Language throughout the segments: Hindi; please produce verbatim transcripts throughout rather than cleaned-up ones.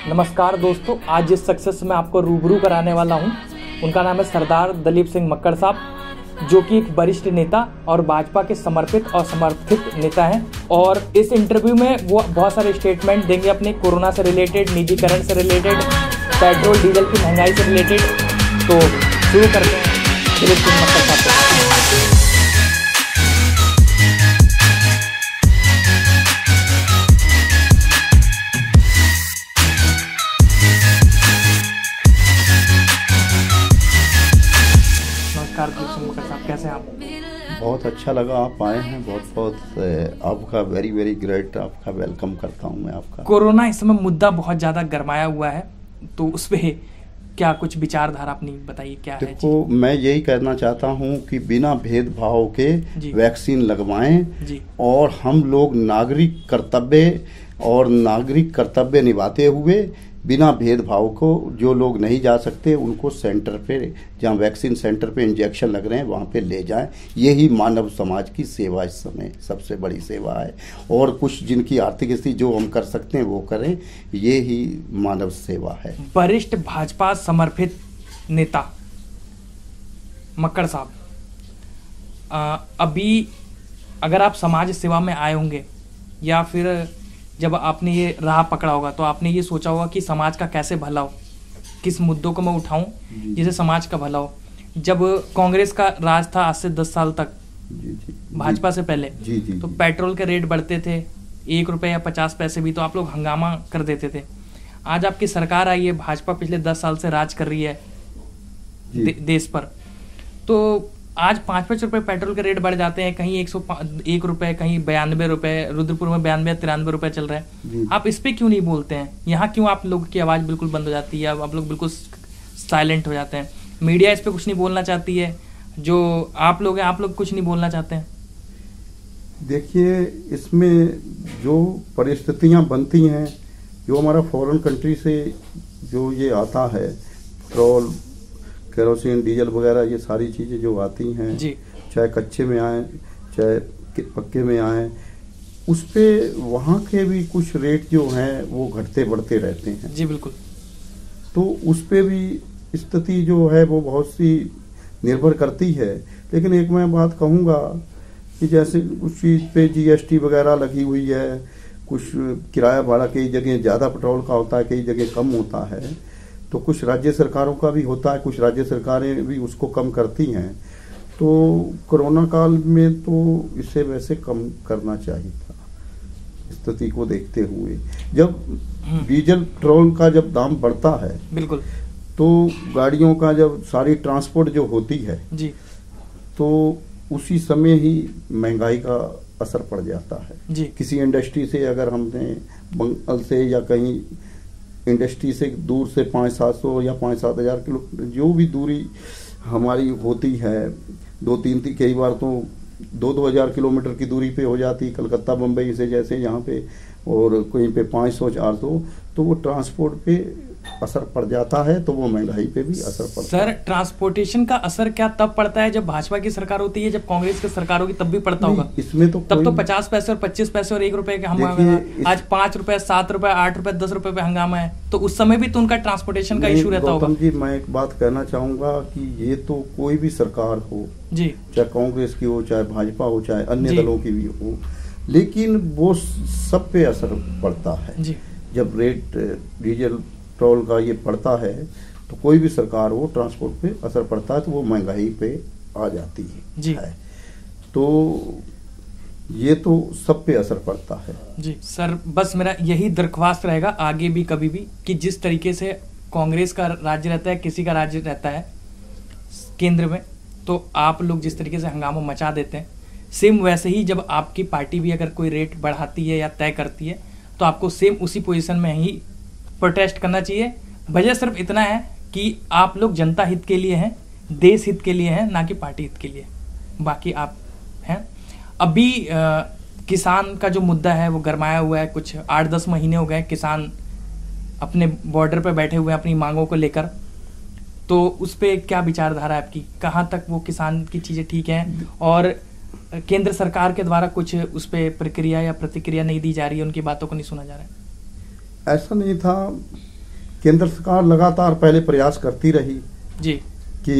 नमस्कार दोस्तों, आज जिस सक्सेस से मैं आपको रूबरू कराने वाला हूं, उनका नाम है सरदार दलीप सिंह मक्कड़ साहब, जो कि एक वरिष्ठ नेता और भाजपा के समर्पित और समर्थित नेता हैं। और इस इंटरव्यू में वो बहुत सारे स्टेटमेंट देंगे अपने कोरोना से रिलेटेड, निजीकरण से रिलेटेड, पेट्रोल डीजल की महंगाई से रिलेटेड। तो शुरू करते हैं दलीप सिंह मक्कड़ साहब से। कैसे आप? बहुत अच्छा लगा आप आए हैं, बहुत बहुत आपका वेरी वेरी ग्रेट, आपका वेलकम करता हूं मैं आपका। कोरोना इस समय मुद्दा बहुत ज़्यादा गरमाया हुआ है, तो उस पर क्या कुछ विचारधारा अपनी बताइए, क्या है? देखो, मैं यही कहना चाहता हूं कि बिना भेदभाव के वैक्सीन लगवाएं और हम लोग नागरिक कर्तव्य और नागरिक कर्तव्य निभाते हुए बिना भेदभाव को, जो लोग नहीं जा सकते उनको सेंटर पे, जहाँ वैक्सीन सेंटर पे इंजेक्शन लग रहे हैं वहाँ पे ले जाएं। यही मानव समाज की सेवा इस समय सबसे बड़ी सेवा है। और कुछ जिनकी आर्थिक स्थिति जो हम कर सकते हैं वो करें, ये ही मानव सेवा है। वरिष्ठ भाजपा समर्पित नेता मक्कड़ साहब, अभी अगर आप समाज सेवा में आए होंगे या फिर जब आपने ये राह पकड़ा होगा तो आपने ये सोचा होगा कि समाज का कैसे भला हो, किस मुद्दों को मैं उठाऊं जिससे समाज का भला हो। जब कांग्रेस का राज था आज से दस साल तक, भाजपा से पहले, जी, जी, तो पेट्रोल के रेट बढ़ते थे, एक रुपए या पचास पैसे भी, तो आप लोग हंगामा कर देते थे। आज आपकी सरकार आई है, भाजपा पिछले दस साल से राज कर रही है दे, देश पर, तो आज पाँच पाँच रुपए पेट्रोल के रेट बढ़ जाते हैं, कहीं एक सौ एक रुपए, कहीं बयानबे रुपए, रुद्रपुर में बयानबे तिरानवे रुपए चल रहे हैं। आप इस पे क्यों नहीं बोलते हैं? यहाँ क्यों आप लोगों की आवाज़ बिल्कुल बंद हो जाती है, आप लोग बिल्कुल साइलेंट हो जाते हैं? मीडिया इस पे कुछ नहीं बोलना चाहती है, जो आप लोग हैं आप लोग कुछ नहीं बोलना चाहते हैं? देखिए, इसमें जो परिस्थितियाँ बनती हैं, जो हमारा फॉरेन कंट्री से जो ये आता है, पेट्रोल, केरोसिन, डीजल वगैरह, ये सारी चीज़ें जो आती हैं, चाहे कच्चे में आए चाहे पक्के में आए, उस पे वहाँ के भी कुछ रेट जो हैं वो घटते बढ़ते रहते हैं। जी बिल्कुल। तो उस पे भी स्थिति जो है वो बहुत सी निर्भर करती है। लेकिन एक मैं बात कहूँगा कि जैसे उस चीज़ पे जीएसटी वगैरह लगी हुई है, कुछ किराया भाड़ा कई जगह ज़्यादा पेट्रोल का होता है, कई जगह कम होता है, तो कुछ राज्य सरकारों का भी होता है, कुछ राज्य सरकारें भी उसको कम करती हैं। तो कोरोना काल में तो इसे वैसे कम करना चाहिए था स्थिति को देखते हुए। जब डीजल पेट्रोल का जब दाम बढ़ता है, बिल्कुल, तो गाड़ियों का जब सारी ट्रांसपोर्ट जो होती है जी, तो उसी समय ही महंगाई का असर पड़ जाता है जी। किसी इंडस्ट्री से अगर हमने बंगाल से या कहीं इंडस्ट्री से दूर से पाँच सात सौ या पाँच सात हज़ार किलो जो भी दूरी हमारी होती है, दो तीन तीन कई बार तो दो दो हज़ार किलोमीटर की दूरी पे हो जाती, कलकत्ता बम्बई से जैसे यहाँ पे, और कहीं पे पाँच सौ चार सौ, तो वो ट्रांसपोर्ट पे असर पड़ जाता है, तो वो महंगाई पे भी असर पड़ता सर, है। सर, ट्रांसपोर्टेशन का असर क्या तब पड़ता है जब भाजपा की सरकार होती है? जब कांग्रेस की सरकार होगी तब भी पड़ता होगा? इसमें तो तब तो पचास पैसे और पच्चीस पैसे और एक रुपए के हंगामा, आज पाँच रुपए, सात रुपए, आठ रुपए, दस रुपए पे हंगामा है, तो उस समय भी तो उनका ट्रांसपोर्टेशन का इशू रहता होगा। जी, मैं एक बात कहना चाहूंगा कि ये तो कोई भी सरकार हो जी, चाहे कांग्रेस की हो, चाहे भाजपा हो, चाहे अन्य दलों की भी हो, लेकिन वो सब पे असर पड़ता है जी। जब रेट डीजल पेट्रोल का ये पड़ता है तो कोई भी सरकार हो, ट्रांसपोर्ट पे असर पड़ता है, तो वो महंगाई पे आ जाती है जी। है तो ये तो सब पे असर पड़ता है जी। सर, बस मेरा यही दरख्वास्त रहेगा आगे भी कभी भी कि जिस तरीके से कांग्रेस का राज्य रहता है, किसी का राज्य रहता है केंद्र में, तो आप लोग जिस तरीके से हंगामा मचा देते हैं, सेम वैसे ही जब आपकी पार्टी भी अगर कोई रेट बढ़ाती है या तय करती है तो आपको सेम उसी पोजीशन में ही प्रोटेस्ट करना चाहिए। वजह सिर्फ इतना है कि आप लोग जनता हित के लिए हैं, देश हित के लिए हैं, ना कि पार्टी हित के लिए। बाकी आप हैं। अभी आ, किसान का जो मुद्दा है वो गरमाया हुआ है, कुछ आठ दस महीने हो गए किसान अपने बॉर्डर पर बैठे हुए हैं अपनी मांगों को लेकर, तो उस पर क्या विचारधारा है आपकी? कहाँ तक वो किसान की चीज़ें ठीक हैं और केंद्र सरकार के द्वारा कुछ उस पर प्रक्रिया या प्रतिक्रिया नहीं दी जा रही है, उनकी बातों को नहीं सुना जा रहा है? ऐसा नहीं था केंद्र सरकार लगातार पहले प्रयास करती रही जी कि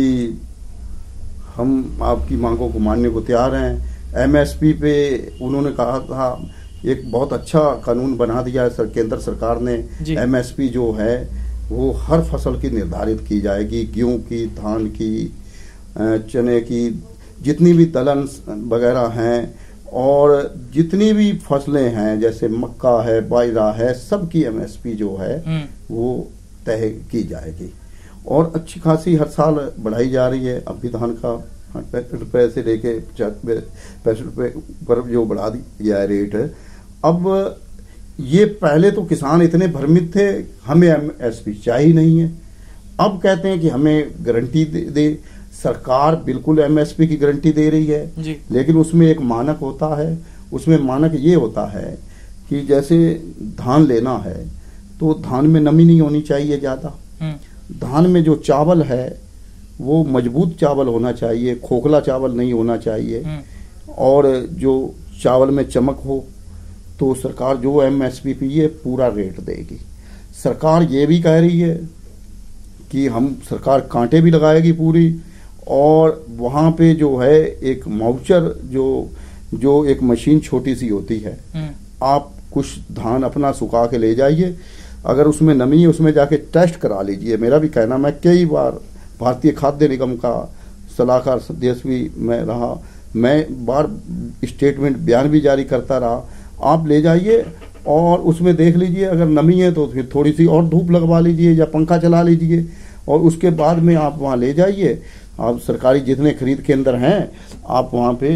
हम आपकी मांगों को मानने को तैयार हैं। एमएसपी पे उन्होंने कहा था, एक बहुत अच्छा कानून बना दिया है सर केंद्र सरकार ने। एमएसपी जो है वो हर फसल की निर्धारित की जाएगी, गेहूं की, धान की, चने की, जितनी भी दलहन वगैरह हैं और जितनी भी फसलें हैं जैसे मक्का है, बाजरा है, सबकी एमएसपी जो है वो तय की जाएगी और अच्छी खासी हर साल बढ़ाई जा रही है। अब भी धान का पैंसठ रुपये से लेके पैंसठ रुपये पर जो बढ़ा दिया है रेट। अब ये पहले तो किसान इतने भ्रमित थे, हमें एमएसपी चाहिए नहीं है, अब कहते हैं कि हमें गारंटी दे, दे। सरकार बिल्कुल एमएसपी की गारंटी दे रही है जी। लेकिन उसमें एक मानक होता है। उसमें मानक ये होता है कि जैसे धान लेना है तो धान में नमी नहीं होनी चाहिए ज्यादा, धान में जो चावल है वो मजबूत चावल होना चाहिए, खोखला चावल नहीं होना चाहिए और जो चावल में चमक हो। तो सरकार जो एमएसपी पे ये पूरा रेट देगी। सरकार ये भी कह रही है कि हम सरकार कांटे भी लगाएगी पूरी और वहां पे जो है एक माउचर जो जो एक मशीन छोटी सी होती है, आप कुछ धान अपना सुखा के ले जाइए, अगर उसमें नमी है उसमें जाके टेस्ट करा लीजिए। मेरा भी कहना, मैं कई बार भारतीय खाद्य निगम का सलाहकार सदस्य भी मैं रहा, मैं बार स्टेटमेंट बयान भी जारी करता रहा। आप ले जाइए और उसमें देख लीजिए, अगर नमी है तो फिर थोड़ी सी और धूप लगवा लीजिए या पंखा चला लीजिए और उसके बाद में आप वहाँ ले जाइए। आप सरकारी जितने खरीद केंद्र हैं आप वहाँ पे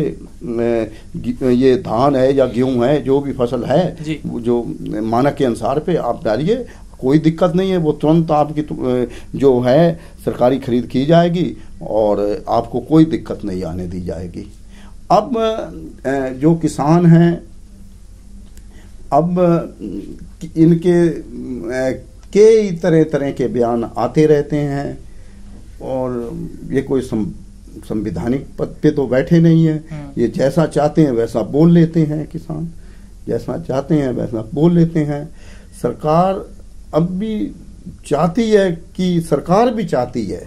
ये धान है या गेहूं है जो भी फसल है जो मानक के अनुसार पे आप डालिए, कोई दिक्कत नहीं है। वो तुरंत आपकी जो है सरकारी खरीद की जाएगी और आपको कोई दिक्कत नहीं आने दी जाएगी। अब जो किसान हैं, अब इनके कई तरह तरह के बयान आते रहते हैं और ये कोई संवैधानिक पद पे तो बैठे नहीं है। ये जैसा चाहते हैं वैसा बोल लेते हैं, किसान जैसा चाहते हैं वैसा बोल लेते हैं। सरकार अब भी चाहती है कि सरकार भी चाहती है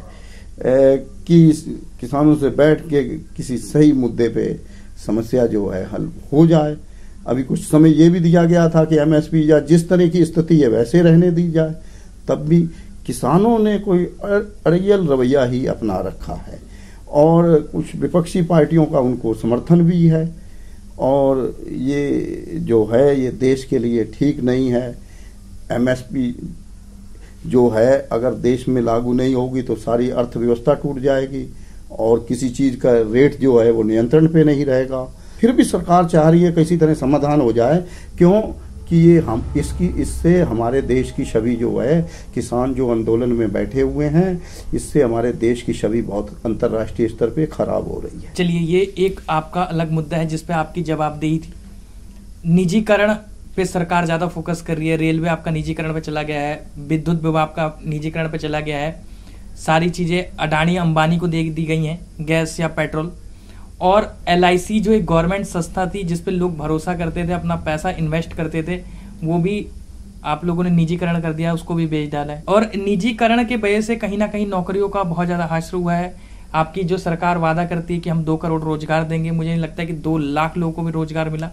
कि किसानों से बैठ के किसी सही मुद्दे पे समस्या जो है हल हो जाए। अभी कुछ समय ये भी दिया गया था कि एमएसपी या जिस तरह की स्थिति है वैसे रहने दी जाए, तब भी किसानों ने कोई अड़ियल रवैया ही अपना रखा है और कुछ विपक्षी पार्टियों का उनको समर्थन भी है और ये जो है ये देश के लिए ठीक नहीं है। एमएसपी जो है अगर देश में लागू नहीं होगी तो सारी अर्थव्यवस्था टूट जाएगी और किसी चीज का रेट जो है वो नियंत्रण पे नहीं रहेगा। फिर भी सरकार चाह रही है किसी तरह समाधान हो जाए, क्यों कि ये हम इसकी इससे हमारे देश की छवि जो है, किसान जो आंदोलन में बैठे हुए हैं, इससे हमारे देश की छवि बहुत अंतर्राष्ट्रीय स्तर पे खराब हो रही है। चलिए, ये एक आपका अलग मुद्दा है जिसपे आपकी जवाबदेही थी। निजीकरण पे सरकार ज्यादा फोकस कर रही है, रेलवे आपका निजीकरण पे चला गया है, विद्युत विभाग का निजीकरण पे चला गया है, सारी चीजें अडानी अंबानी को दे दी गई हैं, गैस या पेट्रोल। और एल आई सी जो एक गवर्नमेंट संस्था थी जिसपे लोग भरोसा करते थे, अपना पैसा इन्वेस्ट करते थे, वो भी आप लोगों ने निजीकरण कर दिया, उसको भी बेच डाला है। और निजीकरण के वजह से कहीं ना कहीं नौकरियों का बहुत ज्यादा हाश्र हुआ है। आपकी जो सरकार वादा करती है कि हम दो करोड़ रोजगार देंगे, मुझे नहीं लगता कि दो लाख लोगों को भी रोजगार मिला।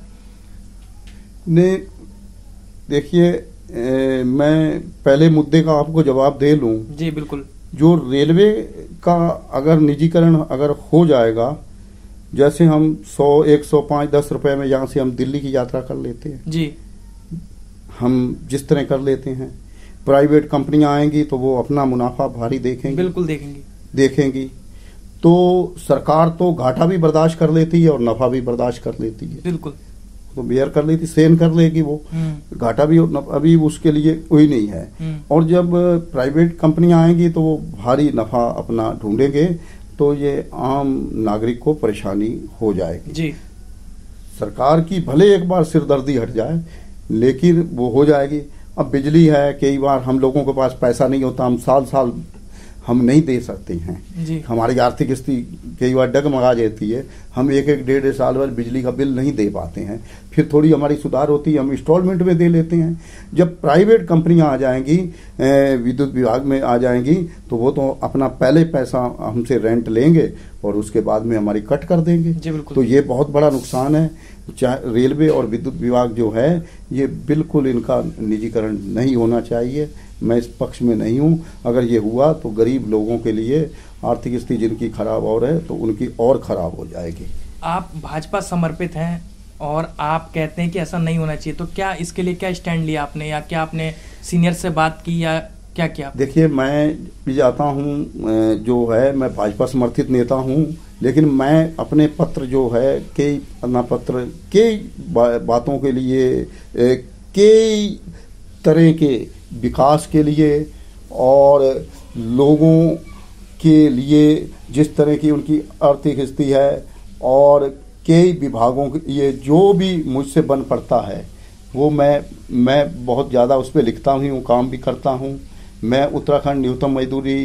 ने देखिए, मैं पहले मुद्दे का आपको जवाब दे लूं। जी बिल्कुल। जो रेलवे का अगर निजीकरण अगर हो जाएगा, जैसे हम सौ एक सौ पांच दस रुपए में यहाँ से हम दिल्ली की यात्रा कर लेते हैं जी, हम जिस तरह कर लेते हैं, प्राइवेट कंपनियां आएंगी तो वो अपना मुनाफा भारी देखेंगी, बिल्कुल देखेंगी देखेंगी तो सरकार तो घाटा भी बर्दाश्त कर लेती है और नफा भी बर्दाश्त कर लेती है। बिल्कुल, तो बेयर कर लेती, सेन कर लेगी वो, घाटा भी अभी उसके लिए कोई नहीं है। और जब प्राइवेट कंपनियां आएंगी तो वो भारी नफा अपना ढूंढेंगे, तो ये आम नागरिक को परेशानी हो जाएगी। जी, सरकार की भले एक बार सिरदर्दी हट जाए लेकिन वो हो जाएगी। अब बिजली है, कई बार हम लोगों के पास पैसा नहीं होता, हम साल साल हम नहीं दे सकते हैं जी। हमारी आर्थिक स्थिति कई बार डगमगा जाती है, हम एक एक डेढ़ साल भर बिजली का बिल नहीं दे पाते हैं, फिर थोड़ी हमारी सुधार होती है, हम इंस्टॉलमेंट में दे लेते हैं। जब प्राइवेट कंपनियां आ जाएंगी, विद्युत विभाग में आ जाएंगी, तो वो तो अपना पहले पैसा हमसे रेंट लेंगे और उसके बाद में हमारी कट कर देंगे। तो ये बहुत बड़ा नुकसान है। चाहे रेलवे और विद्युत विभाग जो है, ये बिल्कुल इनका निजीकरण नहीं होना चाहिए। मैं इस पक्ष में नहीं हूँ। अगर ये हुआ तो गरीब लोगों के लिए आर्थिक स्थिति जिनकी खराब और है तो उनकी और खराब हो जाएगी। आप भाजपा समर्पित हैं और आप कहते हैं कि ऐसा नहीं होना चाहिए, तो क्या इसके लिए क्या स्टैंड लिया आपने, या क्या आपने सीनियर से बात की, या क्या किया? देखिए, मैं भी जाता हूँ, जो है मैं भाजपा समर्थित नेता हूँ, लेकिन मैं अपने पत्र जो है कई अन्ना पत्र कई बा, बातों के लिए, कई तरह के विकास के लिए और लोगों के लिए जिस तरह की उनकी आर्थिक स्थिति है और कई विभागों के लिए जो भी मुझसे बन पड़ता है वो मैं मैं बहुत ज़्यादा उस पर लिखता हूँ, काम भी करता हूँ। मैं उत्तराखंड न्यूनतम मजदूरी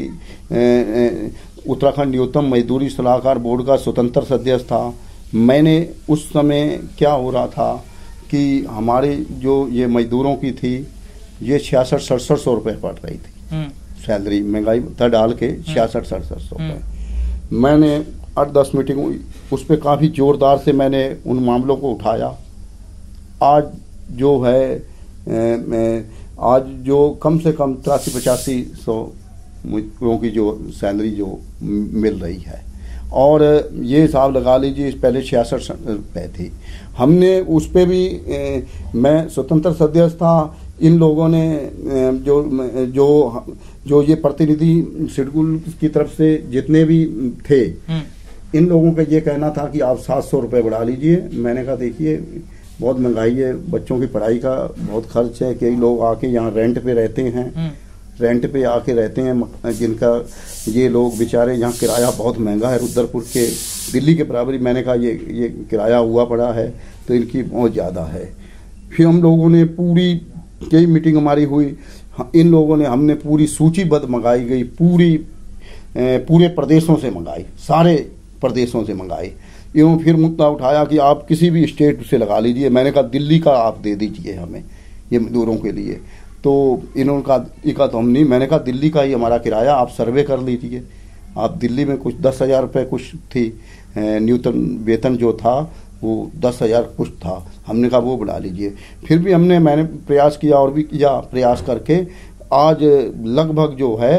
उत्तराखंड न्यूनतम मजदूरी सलाहकार बोर्ड का स्वतंत्र सदस्य था। मैंने उस समय क्या हो रहा था कि हमारे जो ये मजदूरों की थी, ये छियासठ सड़सठ सौ रुपये पड़ रही थी सैलरी, महंगाई था डाल के छियासठ सड़सठ सौ रुपये। मैंने आठ दस मीटिंग हुई, उस पर काफ़ी ज़ोरदार से मैंने उन मामलों को उठाया। आज जो है ए, आज जो कम से कम तिरासी पचासी सौ मजदूरों की जो सैलरी जो मिल रही है, और ये हिसाब लगा लीजिए पहले छियासठ रुपये थी। हमने उस पर भी ए, मैं स्वतंत्र सदस्य था। इन लोगों ने जो जो जो ये प्रतिनिधि शेड्यूल की तरफ से जितने भी थे, इन लोगों का ये कहना था कि आप सात सौ रुपये बढ़ा लीजिए। मैंने कहा देखिए बहुत महंगाई है, बच्चों की पढ़ाई का बहुत खर्च है, कई लोग आके यहाँ रेंट पे रहते हैं, रेंट पे आके रहते हैं, जिनका ये लोग बेचारे यहाँ किराया बहुत महंगा है, रुद्रपुर के दिल्ली के बराबरी मैंने कहा ये ये किराया हुआ पड़ा है, तो इनकी बहुत ज़्यादा है। फिर हम लोगों ने पूरी कई मीटिंग हमारी हुई, इन लोगों ने हमने पूरी सूचीबद्ध मंगाई गई, पूरी पूरे प्रदेशों से मंगाई, सारे प्रदेशों से मंगाई। इन्होंने फिर मुद्दा उठाया कि आप किसी भी स्टेट से लगा लीजिए। मैंने कहा दिल्ली का आप दे दीजिए हमें ये मजदूरों के लिए। तो इन्होंने कहा इका तो हम नहीं, मैंने कहा दिल्ली का ही हमारा किराया, आप सर्वे कर लीजिए। आप दिल्ली में कुछ दस हज़ार रुपये कुछ थी, न्यूनतम वेतन जो था वो दस हज़ार कुछ था, हमने कहा वो बढ़ा लीजिए। फिर भी हमने मैंने प्रयास किया और भी किया, प्रयास करके आज लगभग जो है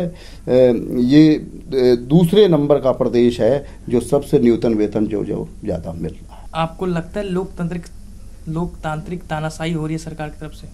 ये दूसरे नंबर का प्रदेश है जो सबसे न्यूनतम वेतन जो जो ज़्यादा मिल रहा है। आपको लगता है लोकतांत्रिक लोकतांत्रिक तानाशाही हो रही है सरकार की तरफ से?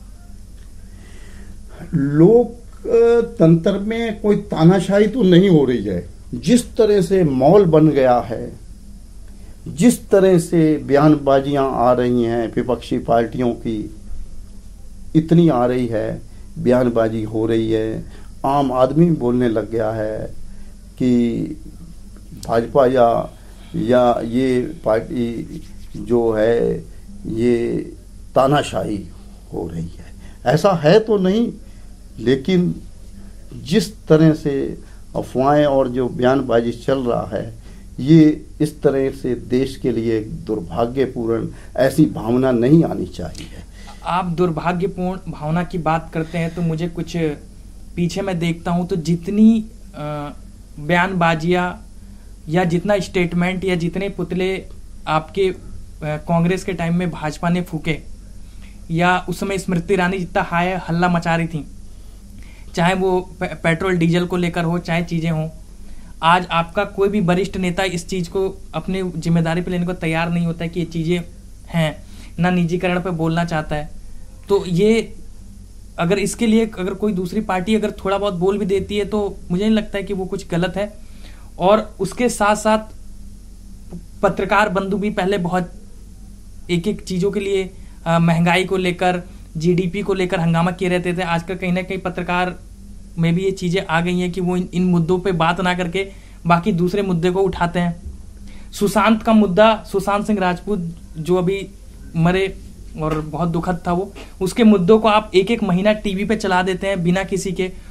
लोकतंत्र में कोई तानाशाही तो नहीं हो रही है। जिस तरह से माहौल बन गया है, जिस तरह से बयानबाजियां आ रही हैं विपक्षी पार्टियों की, इतनी आ रही है, बयानबाजी हो रही है, आम आदमी बोलने लग गया है कि भाजपा या या ये पार्टी जो है ये तानाशाही हो रही है। ऐसा है तो नहीं, लेकिन जिस तरह से अफवाहें और जो बयानबाजी चल रहा है, ये इस तरह से देश के लिए दुर्भाग्यपूर्ण, ऐसी भावना नहीं आनी चाहिए। आप दुर्भाग्यपूर्ण भावना की बात करते हैं तो मुझे कुछ पीछे मैं देखता हूं तो जितनी बयानबाजियां या जितना स्टेटमेंट या जितने पुतले आपके कांग्रेस के टाइम में भाजपा ने फूके, या उस समय स्मृति ईरानी जितना हाय हल्ला मचा रही थी, चाहे वो पेट्रोल डीजल को लेकर हो, चाहे चीजें हों, आज आपका कोई भी वरिष्ठ नेता इस चीज को अपनी जिम्मेदारी पे लेने को तैयार नहीं होता है कि ये चीजें हैं, ना निजीकरण पे बोलना चाहता है। तो ये अगर इसके लिए अगर कोई दूसरी पार्टी अगर थोड़ा बहुत बोल भी देती है तो मुझे नहीं लगता है कि वो कुछ गलत है। और उसके साथ साथ पत्रकार बंधु भी पहले बहुत एक एक चीजों के लिए महंगाई को लेकर, जीडीपी को लेकर हंगामा किए रहते थे। आजकल कहीं ना कहीं पत्रकार में भी ये चीजें आ गई हैं कि वो इन, इन मुद्दों पे बात ना करके बाकी दूसरे मुद्दे को उठाते हैं। सुशांत का मुद्दा, सुशांत सिंह राजपूत जो अभी मरे और बहुत दुखद था वो, उसके मुद्दों को आप एक एक महीना टीवी पे चला देते हैं बिना किसी के,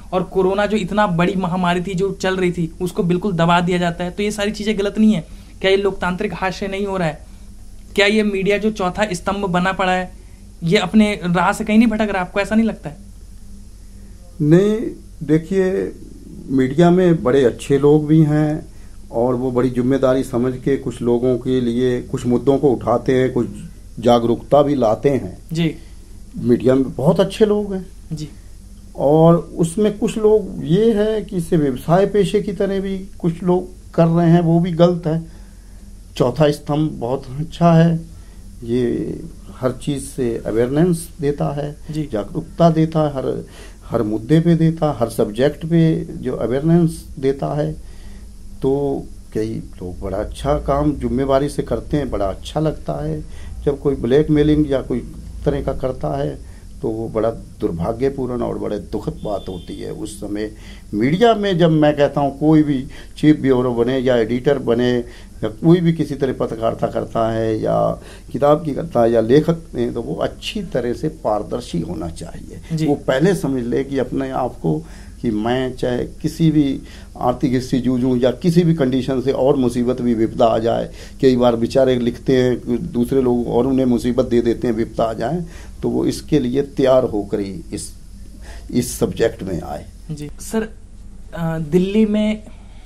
और कोरोना जो इतना बड़ी महामारी थी जो चल रही थी उसको बिल्कुल दबा दिया जाता है, तो ये सारी चीजें गलत नहीं है क्या? ये लोकतांत्रिक हास्य नहीं हो रहा है क्या? ये मीडिया जो चौथा स्तंभ बना पड़ा है ये अपने राह से कहीं नहीं भटक रहा? आपको ऐसा नहीं लगता है? नहीं, देखिए मीडिया में बड़े अच्छे लोग भी हैं और वो बड़ी जिम्मेदारी समझ के कुछ लोगों के लिए कुछ मुद्दों को उठाते हैं, कुछ जागरूकता भी लाते हैं जी। मीडिया में बहुत अच्छे लोग हैं जी। और उसमें कुछ लोग ये है कि इसे व्यवसाय पेशे की तरह भी कुछ लोग कर रहे हैं, वो भी गलत है। चौथा स्तंभ बहुत अच्छा है, ये हर चीज से अवेयरनेस देता है, जागरूकता देता है, हर हर मुद्दे पे देता है, हर सब्जेक्ट पे जो अवेयरनेस देता है। तो कई लोग बड़ा अच्छा काम जिम्मेवारी से करते हैं, बड़ा अच्छा लगता है। जब कोई ब्लैकमेलिंग या कोई तरह का करता है तो वो बड़ा दुर्भाग्यपूर्ण और बड़े दुखद बात होती है। उस समय मीडिया में जब मैं कहता हूँ कोई भी चीफ ब्यूरो बने या एडिटर बने या कोई भी किसी तरह पत्रकारिता करता है या किताब की करता है या लेखक है, तो वो अच्छी तरह से पारदर्शी होना चाहिए। वो पहले समझ ले कि अपने आप को कि मैं चाहे किसी भी आर्थिक स्थिति जूझूं या किसी भी कंडीशन से और मुसीबत भी विपदा आ जाए, कई बार बेचारे लिखते हैं दूसरे लोग और उन्हें मुसीबत दे देते हैं विपदा आ जाए, तो वो इसके लिए तैयार होकर ही इस इस सब्जेक्ट में आए। जी सर, दिल्ली में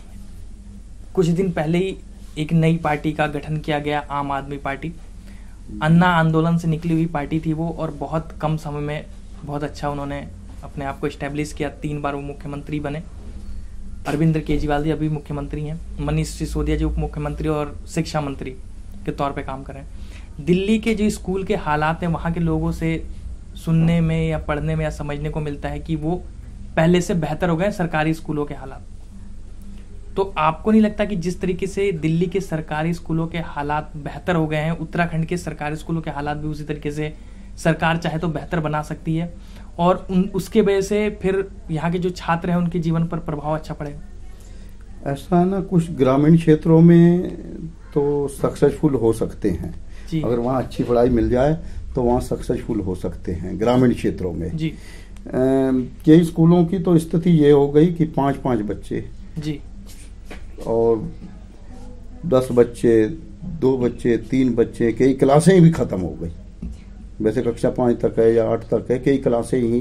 कुछ दिन पहले ही एक नई पार्टी का गठन किया गया, आम आदमी पार्टी। अन्ना आंदोलन से निकली हुई पार्टी थी वो और बहुत कम समय में बहुत अच्छा उन्होंने अपने आप को एस्टेब्लिश किया। तीन बार वो मुख्यमंत्री बने। अरविंद केजरीवाल जी अभी मुख्यमंत्री हैं, मनीष सिसोदिया जी उप मुख्यमंत्री और शिक्षा मंत्री के तौर पे काम कर रहे हैं। दिल्ली के जो स्कूल के हालात हैं वहाँ के लोगों से सुनने में या पढ़ने में या समझने को मिलता है कि वो पहले से बेहतर हो गए सरकारी स्कूलों के हालात। तो आपको नहीं लगता कि जिस तरीके से दिल्ली के सरकारी स्कूलों के हालात बेहतर हो गए हैं, उत्तराखंड के सरकारी स्कूलों के हालात भी उसी तरीके से सरकार चाहे तो बेहतर बना सकती है और उन उसके वजह से फिर यहाँ के जो छात्र हैं उनके जीवन पर प्रभाव अच्छा पड़ेगा? ऐसा है ना, कुछ ग्रामीण क्षेत्रों में तो सक्सेसफुल हो सकते हैं। अगर वहाँ अच्छी पढ़ाई मिल जाए तो वहाँ सक्सेसफुल हो सकते हैं ग्रामीण क्षेत्रों में। जी। कई स्कूलों की तो स्थिति ये हो गई कि पांच पांच बच्चे जी और दस बच्चे, दो बच्चे, तीन बच्चे, कई क्लासें भी खत्म हो गई। वैसे कक्षा पाँच तक है या आठ तक है, कई क्लासें ही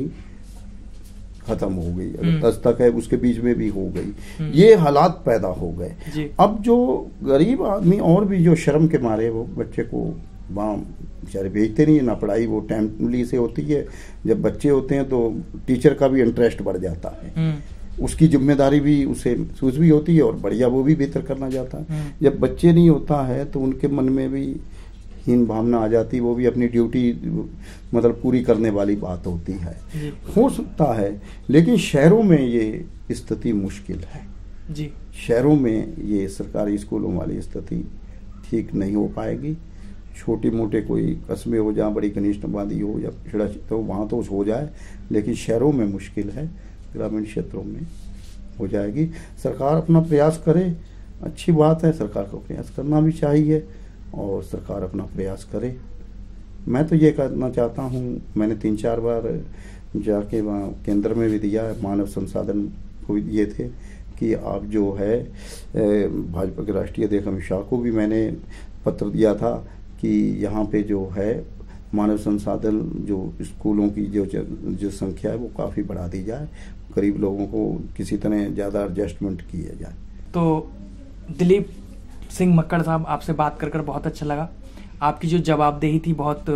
खत्म हो गई। अगर दस तक है उसके बीच में भी हो गई। ये हालात पैदा हो गए। अब जो गरीब आदमी और भी जो शर्म के मारे वो बच्चे को वहाँ बेचारे भेजते नहीं है ना, पढ़ाई वो टाइमली से होती है। जब बच्चे होते हैं तो टीचर का भी इंटरेस्ट बढ़ जाता है, उसकी जिम्मेदारी भी उसे महसूस भी होती है और बढ़िया वो भी बेहतर करना चाहता है। जब बच्चे नहीं होता है तो उनके मन में भी हीन भावना आ जाती, वो भी अपनी ड्यूटी मतलब पूरी करने वाली बात होती है। हो सकता है, लेकिन शहरों में ये स्थिति मुश्किल है जी। शहरों में ये सरकारी स्कूलों वाली स्थिति ठीक नहीं हो पाएगी। छोटे मोटे कोई कस्बे हो जहाँ बड़ी कनिष्ठ आबादी हो या पिछड़ा तो वहाँ तो हो जाए, लेकिन शहरों में मुश्किल है, ग्रामीण क्षेत्रों में हो जाएगी। सरकार अपना प्रयास करे, अच्छी बात है, सरकार को प्रयास करना भी चाहिए और सरकार अपना प्रयास करे। मैं तो ये कहना चाहता हूँ, मैंने तीन चार बार जाके वहाँ केंद्र में भी दिया है, मानव संसाधन को भी दिए थे कि आप जो है भाजपा के राष्ट्रीय अध्यक्ष अमित शाह को भी मैंने पत्र दिया था कि यहाँ पे जो है मानव संसाधन जो स्कूलों की जो जो संख्या है वो काफ़ी बढ़ा दी जाए, गरीब लोगों को किसी तरह ज़्यादा एडजस्टमेंट किया जाए। तो दिलीप सिंह मक्कड़ साहब, आपसे बात कर कर बहुत अच्छा लगा। आपकी जो जवाबदेही थी बहुत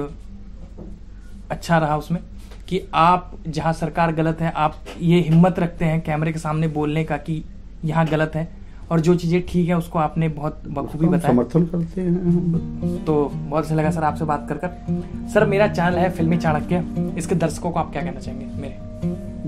अच्छा रहा उसमें कि आप जहां सरकार गलत है आप ये हिम्मत रखते हैं कैमरे के सामने बोलने का कि यहाँ गलत है और जो चीज़ें ठीक है उसको आपने बहुत बखूबी बताया, समर्थन करते हैं। तो बहुत अच्छा लगा सर आपसे बात कर कर। सर मेरा चैनल है फिल्मी चाणक्य, इसके दर्शकों को आप क्या कहना चाहेंगे? मेरे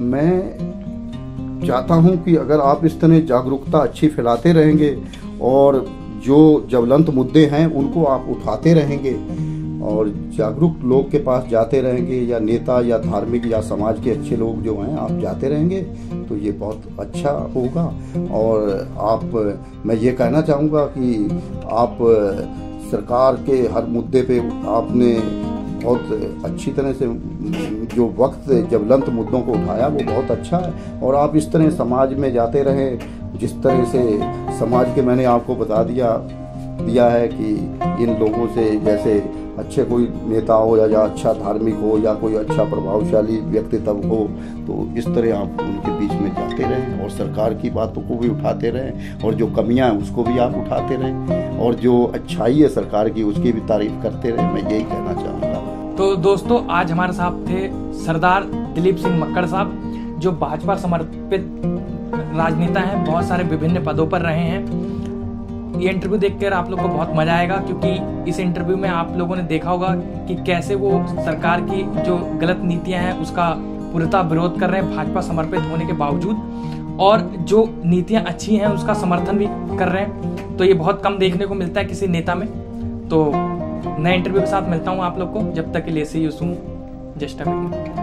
मैं चाहता हूं कि अगर आप इस तरह जागरूकता अच्छी फैलाते रहेंगे और जो ज्वलंत मुद्दे हैं उनको आप उठाते रहेंगे और जागरूक लोग के पास जाते रहेंगे या नेता या धार्मिक या समाज के अच्छे लोग जो हैं आप जाते रहेंगे तो ये बहुत अच्छा होगा। और आप मैं ये कहना चाहूँगा कि आप सरकार के हर मुद्दे पे आपने बहुत अच्छी तरह से जो वक्त ज्वलंत मुद्दों को उठाया वो बहुत अच्छा है। और आप इस तरह समाज में जाते रहें, जिस तरह से समाज के मैंने आपको बता दिया दिया है कि इन लोगों से जैसे अच्छे कोई नेता हो या, या अच्छा धार्मिक हो या कोई अच्छा प्रभावशाली व्यक्तित्व हो, तो इस तरह आप उनके बीच में जाते रहें और सरकार की बातों को भी उठाते रहें और जो कमियां हैं उसको भी आप उठाते रहें और जो अच्छाई है सरकार की उसकी भी तारीफ करते रहें। मैं यही कहना चाहूँगा। तो दोस्तों, आज हमारे साथ थे सरदार दिलीप सिंह मक्कड़ साहब, जो भाजपा समर्पित राजनेता हैं, बहुत सारे विभिन्न पदों पर रहे हैं। ये इंटरव्यू देखकर आप लोग को बहुत मजा आएगा, क्योंकि इस इंटरव्यू में आप लोगों ने देखा होगा कि कैसे वो सरकार की जो गलत नीतियां हैं उसका पूर्णतः विरोध कर रहे हैं भाजपा समर्पित होने के बावजूद, और जो नीतियां अच्छी हैं उसका समर्थन भी कर रहे हैं। तो ये बहुत कम देखने को मिलता है किसी नेता में। तो नए इंटरव्यू के साथ मिलता हूँ आप लोग को, जब तक के लिए से यूं जस्ट अ मिनट।